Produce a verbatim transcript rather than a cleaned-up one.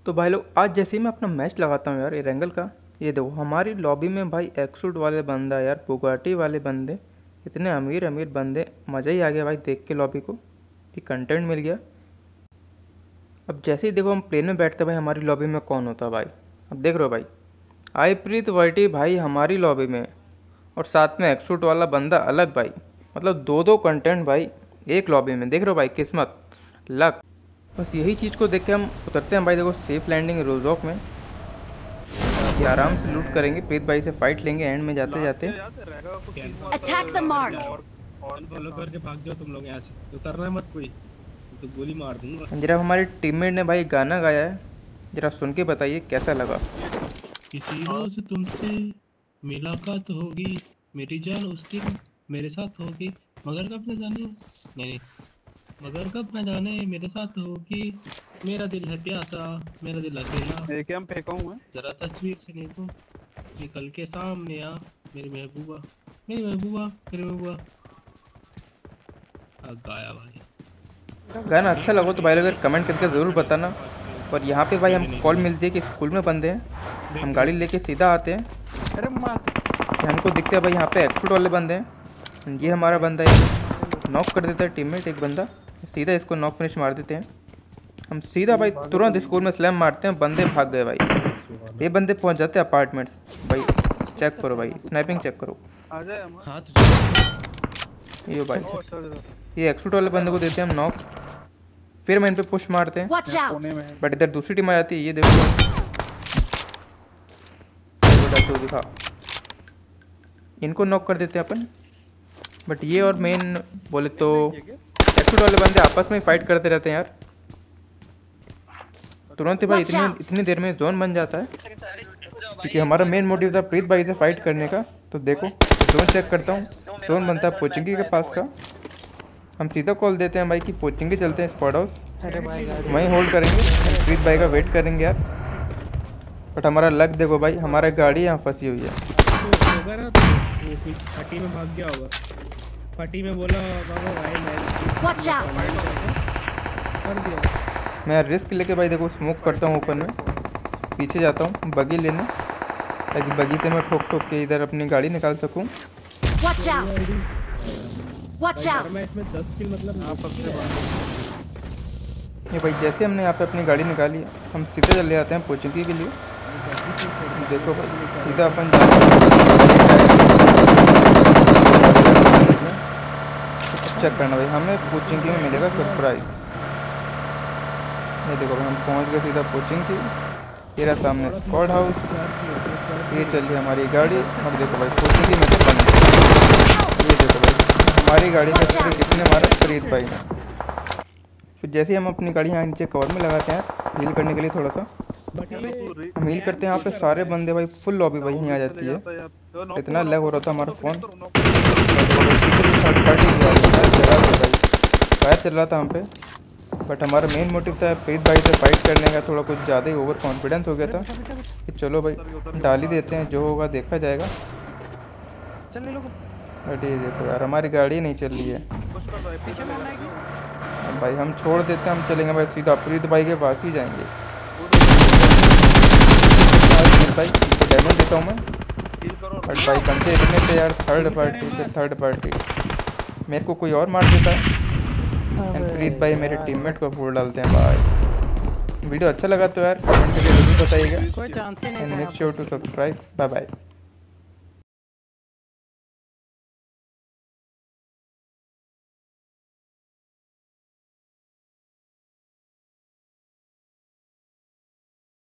तो भाई लोग आज जैसे ही मैं अपना मैच लगाता हूँ यार एरेंगल का, ये देखो हमारी लॉबी में भाई एक्सूट वाले बंदा यार, बुगाटी वाले बंदे, इतने अमीर अमीर बंदे, मज़ा ही आ गया भाई देख के लॉबी को कि कंटेंट मिल गया। अब जैसे ही देखो हम प्लेन में बैठते भाई हमारी लॉबी में कौन होता है भाई, अब देख रहे हो भाई आई प्रीत वर्टी भाई हमारी लॉबी में, और साथ में एक्सूट वाला बंदा अलग भाई, मतलब दो दो कंटेंट भाई एक लॉबी में। देख रहे हो भाई किस्मत, लक, बस यही चीज़ को देख के हम उतरते हैं भाई। देखो सेफ लैंडिंग रोजॉक में, ये आराम से लूट करेंगे, प्रीत भाई से फाइट लेंगे एंड में जाते जाते। Attack the mark. फॉलो करके भाग जाओ तुम लोग यहाँ से, उतरना मत कोई, तो गोली मार दूंगा। जरा हमारे टीममेट ने भाई गाना गाया है, जरा सुन के बताइए कैसा लगा। किसी रोज तुमसे मुलाकात होगी, मेरी जान उस दिन मेरे साथ होगी, मगर कब न जाने नहीं मगर कब न जाने मेरे साथ होगी, मेरा दिल है प्यासा, मेरा दिल अकेला, एक हम फेंका हूं मैं, जरा तस्वीर से देखो, निकल के सामने आ मेरी महबूबा, मेरी महबूबा, मेरी महबूबा। अब गाया भाई, गाना अच्छा लगा तो भाई अगर कमेंट करके ज़रूर बताना। और यहाँ पे भाई हमको कॉल मिलती है कि स्कूल में बंदे हैं, हम गाड़ी लेके सीधा आते हैं। अरे मार, हमको दिखते हैं भाई यहाँ पे एक्सूट वाले बंदे हैं, ये हमारा बंदा है, नॉक कर देता है टीममेट एक बंदा, सीधा इसको नॉक फिनिश मार देते हैं। हम सीधा भाई तुरंत स्कूल में स्लैम मारते हैं, बंदे भाग गए भाई। ये बंदे पहुंच जाते हैं अपार्टमेंट्स भाई, चेक करो भाई, स्नाइपिंग चेक करो। आ जाए हम। हाथ ये भाई ये एक्सूट वाले बंदे को देते हैं हम नॉक, फिर मैं इन पे पुश मारते हैं, Watch out! कोने में है। बट इधर दूसरी टीम आ जाती है। ये देखो तो दिखा, इनको नॉक कर देते हैं अपन। बट ये और मेन बोले तो एक्सूट वाले बंदे आपस में फाइट करते रहते हैं यार, तुरंत ही भाई इतनी इतनी देर में जोन बन जाता है, क्योंकि हमारा मेन मोटिव था प्रीत भाई से फाइट करने का। तो देखो जोन चेक करता हूँ, जोन बनता है पोचिंगी के पास का। हम सीधा कॉल देते हैं भाई कि पोचिंगी चलते हैं स्क्वाड हाउस, वहीं होल्ड करेंगे, प्रीत भाई का वेट करेंगे यार। बट हमारा लक देखो भाई, हमारा गाड़ी यहाँ फंसी हुई है। होगा ना तो वो कुछ फटी में भाग गया होगा, फटी में बोला बाबा भाई मैं Watch out! कर दिया। मैं रिस्क लेके भाई देखो स्मोक करता हूँ, ओपन में पीछे जाता हूँ बगी लेने, ताकि बगी से मैं ठोक ठोक के इधर अपनी गाड़ी निकाल सकूँ। Watch out! Watch out! मैं इसमें दस किल मतलब आप सबसे ये भाई जैसे हमने यहाँ पे अपनी गाड़ी निकाली, हम सीधे चले जाते हैं पोचिंगी के लिए। देखो भाई सीधा अपन चेक करना भाई, हमें पोचिंगी में मिलेगा सरप्राइज। ये देखो भाई हम पहुँच गए सीधा पोचिंगी, ये रहा सामने स्क्वाड हाउस, ये चलिए हमारी गाड़ी। अब देखो भाई पोचिंगी में से बंद, ये देखो भाई हमारी गाड़ी का स्प्रे किसने मारा, प्रीत भाई ने। फिर जैसे ही हम अपनी गाड़ी यहाँ नीचे कवर में लगाते हैं हील करने के लिए थोड़ा सा, हम हील करते हैं यहाँ पे सारे बंदे भाई फुल लॉबी भाई यहीं आ जाती है। इतना लैग हो रहा था हमारा फ़ोन, फायर चल रहा था हम पे। बट हमारा मेन मोटिव था प्रीत भाई से फाइट करने का, थोड़ा कुछ ज़्यादा ही ओवर कॉन्फिडेंस हो गया था कि चलो भाई डाल ही देते हैं, जो होगा देखा जाएगा। बट ये देखो यार हमारी गाड़ी नहीं चल रही है भाई, हम छोड़ देते हैं, हम चलेंगे भाई सीधा प्रीत भाई के पास ही जाएंगे। भाई इनको डायमंड देता हूँ मैं, बट भाई बंदे इतने थे यार, थर्ड पार्टी फिर थर्ड पार्टी मेरे को कोई और मार देता है, एंड प्रीत भाई मेरे टीममेट को फोड़ डालते हैं भाई। वीडियो अच्छा लगा तो यार कमेंट करके जरूर बताइएगा, and make sure to subscribe. Bye bye.